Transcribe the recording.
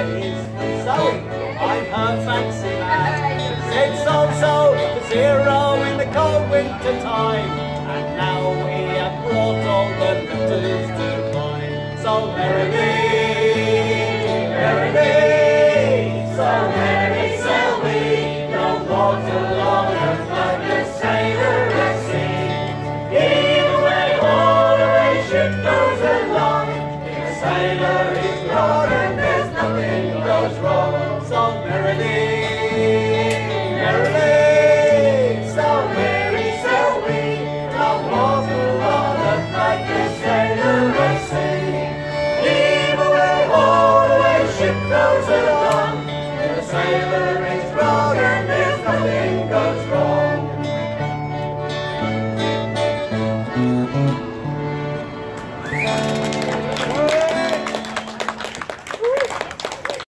is Zoe, I'm her fancy man. Said so to 0 in the cold winter time, and now we have brought all the letters to climb. So merrily, merrily, so merry sail we, no mortal on earth like the sailor at sea. Heave away, haul away, ship goes along, if a sailor is wrong and there's nothing goes wrong. So merrily, merrily, so merry sail we, no mortal on earth like the sailor at sea. Heave away, haul away, ship goes along, if a sailor is wrong and there's nothing goes wrong.